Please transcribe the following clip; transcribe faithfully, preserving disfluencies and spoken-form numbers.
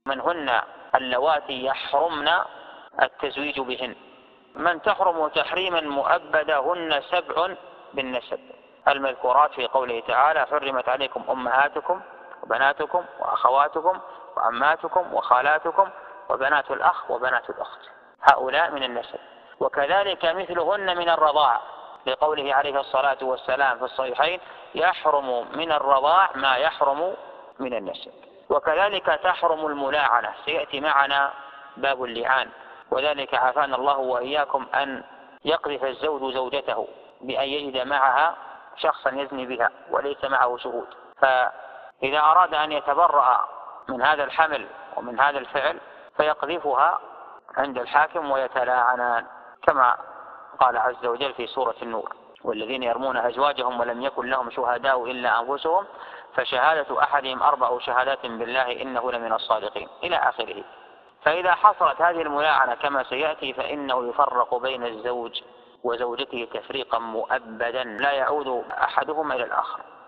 من هن اللواتي يحرمن التزويج بهن. من تحرم تحريما مؤبدا هن سبع بالنسب المذكورات في قوله تعالى: حرمت عليكم أمهاتكم وبناتكم وأخواتكم وعماتكم وخالاتكم وبنات الأخ وبنات الأخت، هؤلاء من النسب. وكذلك مثلهن من الرضاع، لقوله عليه الصلاة والسلام في الصحيحين: يحرم من الرضاع ما يحرم من النسب. وكذلك تحرم الملاعنة، سيأتي معنا باب اللعان، وذلك عافانا الله وإياكم أن يقذف الزوج زوجته بأن يجد معها شخصا يزني بها وليس معه شهود، فإذا أراد أن يتبرأ من هذا الحمل ومن هذا الفعل فيقذفها عند الحاكم ويتلاعنان، كما قال عز وجل في سورة النور: والذين يرمون أزواجهم ولم يكن لهم شهداء إلا أنفسهم فشهادة أحدهم أربع شهادات بالله إنه لمن الصادقين، إلى آخره. فإذا حصلت هذه الملاعنة كما سيأتي فإنه يفرق بين الزوج وزوجته تفريقا مؤبدا لا يعود أحدهما إلى الآخر.